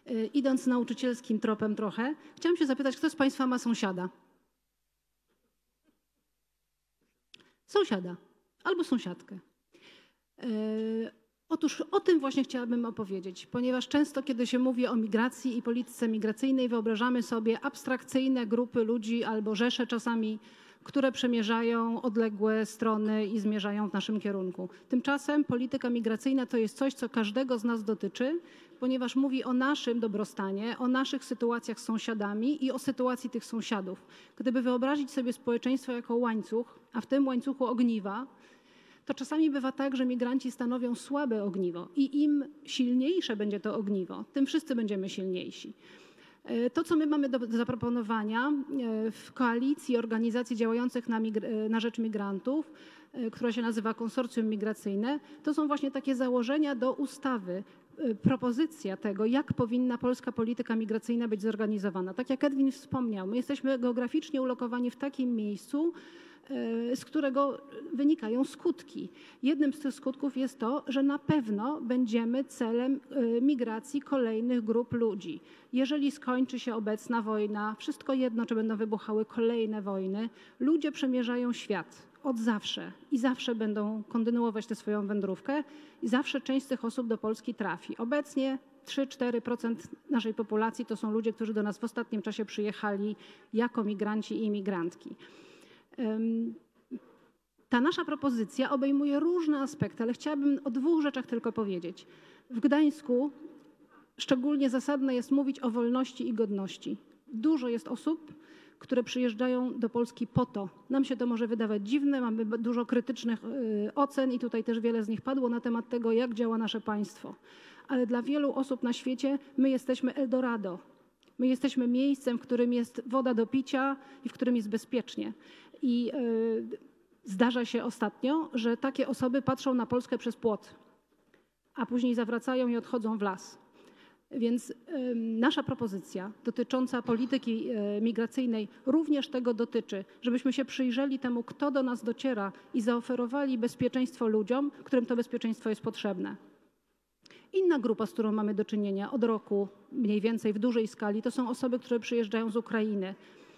Idąc nauczycielskim tropem trochę, chciałam się zapytać, kto z Państwa ma sąsiada? Sąsiada albo sąsiadkę. Otóż o tym właśnie chciałabym opowiedzieć, ponieważ często, kiedy się mówi o migracji i polityce migracyjnej, wyobrażamy sobie abstrakcyjne grupy ludzi albo rzesze czasami, które przemierzają odległe strony i zmierzają w naszym kierunku. Tymczasem polityka migracyjna to jest coś, co każdego z nas dotyczy, ponieważ mówi o naszym dobrostanie, o naszych sytuacjach z sąsiadami i o sytuacji tych sąsiadów. Gdyby wyobrazić sobie społeczeństwo jako łańcuch, a w tym łańcuchu ogniwa, to czasami bywa tak, że migranci stanowią słabe ogniwo i im silniejsze będzie to ogniwo, tym wszyscy będziemy silniejsi. To, co my mamy do zaproponowania w koalicji organizacji działających na rzecz migrantów, która się nazywa Konsorcjum Migracyjne, to są właśnie takie założenia do ustawy, propozycja tego, jak powinna polska polityka migracyjna być zorganizowana. Tak jak Edwin wspomniał, my jesteśmy geograficznie ulokowani w takim miejscu, z którego wynikają skutki. Jednym z tych skutków jest to, że na pewno będziemy celem migracji kolejnych grup ludzi. Jeżeli skończy się obecna wojna, wszystko jedno, czy będą wybuchały kolejne wojny, ludzie przemierzają świat od zawsze i zawsze będą kontynuować tę swoją wędrówkę i zawsze część z tych osób do Polski trafi. Obecnie 3-4% naszej populacji to są ludzie, którzy do nas w ostatnim czasie przyjechali jako migranci i imigrantki. Ta nasza propozycja obejmuje różne aspekty, ale chciałabym o dwóch rzeczach tylko powiedzieć. W Gdańsku szczególnie zasadne jest mówić o wolności i godności. Dużo jest osób, które przyjeżdżają do Polski po to. Nam się to może wydawać dziwne, mamy dużo krytycznych ocen i tutaj też wiele z nich padło na temat tego, jak działa nasze państwo. Ale dla wielu osób na świecie my jesteśmy Eldorado. My jesteśmy miejscem, w którym jest woda do picia i w którym jest bezpiecznie. I zdarza się ostatnio, że takie osoby patrzą na Polskę przez płot, a później zawracają i odchodzą w las. Więc nasza propozycja dotycząca polityki migracyjnej również tego dotyczy, żebyśmy się przyjrzeli temu, kto do nas dociera i zaoferowali bezpieczeństwo ludziom, którym to bezpieczeństwo jest potrzebne. Inna grupa, z którą mamy do czynienia od roku mniej więcej w dużej skali, to są osoby, które przyjeżdżają z Ukrainy.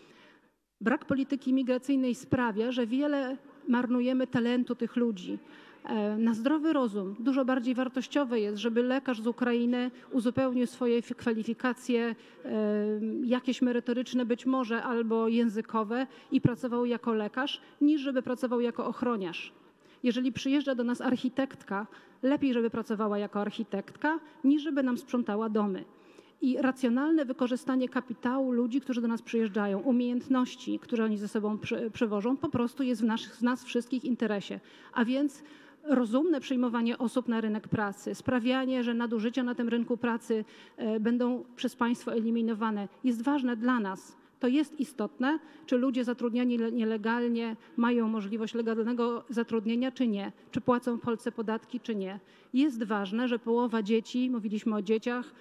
Brak polityki migracyjnej sprawia, że wiele marnujemy talentu tych ludzi. Na zdrowy rozum dużo bardziej wartościowe jest, żeby lekarz z Ukrainy uzupełnił swoje kwalifikacje jakieś merytoryczne być może albo językowe i pracował jako lekarz, niż żeby pracował jako ochroniarz. Jeżeli przyjeżdża do nas architektka, lepiej, żeby pracowała jako architektka, niż żeby nam sprzątała domy. I racjonalne wykorzystanie kapitału ludzi, którzy do nas przyjeżdżają, umiejętności, które oni ze sobą przywożą, po prostu jest w nas wszystkich interesie. A więc rozumne przyjmowanie osób na rynek pracy, sprawianie, że nadużycia na tym rynku pracy będą przez państwo eliminowane, jest ważne dla nas. To jest istotne, czy ludzie zatrudniani nielegalnie mają możliwość legalnego zatrudnienia, czy nie, czy płacą w Polsce podatki, czy nie. Jest ważne, że połowa dzieci, mówiliśmy o dzieciach,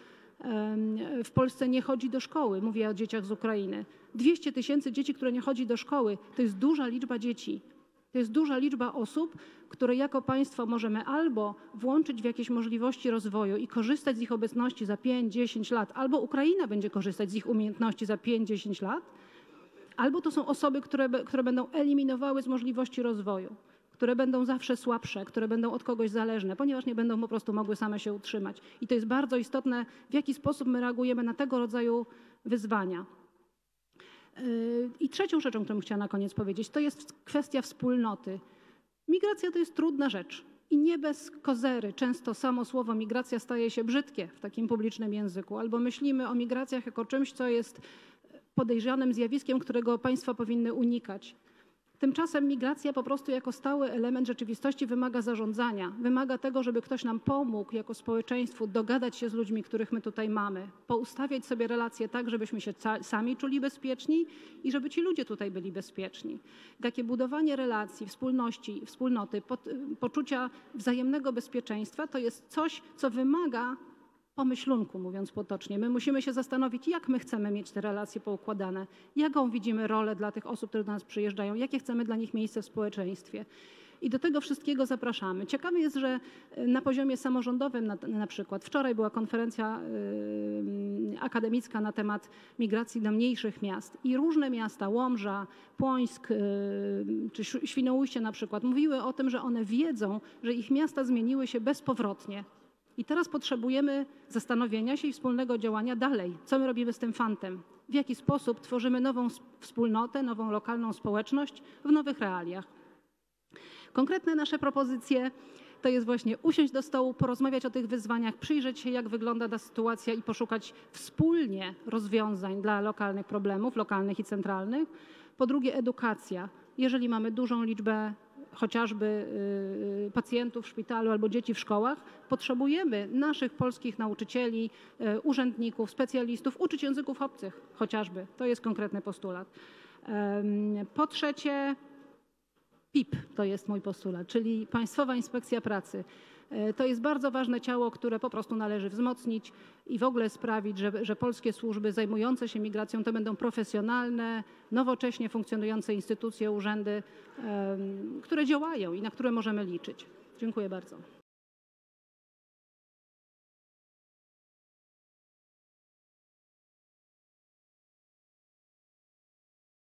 w Polsce nie chodzi do szkoły. Mówię o dzieciach z Ukrainy. 200 000 dzieci, które nie chodzi do szkoły, to jest duża liczba dzieci. To jest duża liczba osób, które jako państwo możemy albo włączyć w jakieś możliwości rozwoju i korzystać z ich obecności za 5-10 lat, albo Ukraina będzie korzystać z ich umiejętności za 5-10 lat, albo to są osoby, które będą eliminowały z możliwości rozwoju, które będą zawsze słabsze, które będą od kogoś zależne, ponieważ nie będą po prostu mogły same się utrzymać. I to jest bardzo istotne, w jaki sposób my reagujemy na tego rodzaju wyzwania. I trzecią rzeczą, którą chciałam na koniec powiedzieć, to jest kwestia wspólnoty. Migracja to jest trudna rzecz i nie bez kozery. Często samo słowo migracja staje się brzydkie w takim publicznym języku, albo myślimy o migracjach jako czymś, co jest podejrzanym zjawiskiem, którego państwa powinny unikać. Tymczasem migracja po prostu jako stały element rzeczywistości wymaga zarządzania. Wymaga tego, żeby ktoś nam pomógł jako społeczeństwu dogadać się z ludźmi, których my tutaj mamy. Poustawiać sobie relacje tak, żebyśmy się sami czuli bezpieczni i żeby ci ludzie tutaj byli bezpieczni. Takie budowanie relacji, wspólnoty, poczucia wzajemnego bezpieczeństwa to jest coś, co wymaga pomyślunku, mówiąc potocznie. My musimy się zastanowić, jak my chcemy mieć te relacje poukładane, jaką widzimy rolę dla tych osób, które do nas przyjeżdżają, jakie chcemy dla nich miejsce w społeczeństwie. I do tego wszystkiego zapraszamy. Ciekawe jest, że na poziomie samorządowym na przykład wczoraj była konferencja akademicka na temat migracji do mniejszych miast i różne miasta, Łomża, Płońsk czy Świnoujście na przykład, mówiły o tym, że one wiedzą, że ich miasta zmieniły się bezpowrotnie. I teraz potrzebujemy zastanowienia się i wspólnego działania dalej. Co my robimy z tym fantem? W jaki sposób tworzymy nową wspólnotę, nową lokalną społeczność w nowych realiach? Konkretne nasze propozycje to jest właśnie usiąść do stołu, porozmawiać o tych wyzwaniach, przyjrzeć się, jak wygląda ta sytuacja i poszukać wspólnie rozwiązań dla lokalnych problemów, lokalnych i centralnych. Po drugie, edukacja. Jeżeli mamy dużą liczbę chociażby pacjentów w szpitalu albo dzieci w szkołach, potrzebujemy naszych polskich nauczycieli, urzędników, specjalistów, uczyć języków obcych chociażby. To jest konkretny postulat. Po trzecie, PIP to jest mój postulat, czyli Państwowa Inspekcja Pracy. To jest bardzo ważne ciało, które po prostu należy wzmocnić i w ogóle sprawić, że polskie służby zajmujące się migracją to będą profesjonalne, nowocześnie funkcjonujące instytucje, urzędy, które działają i na które możemy liczyć. Dziękuję bardzo.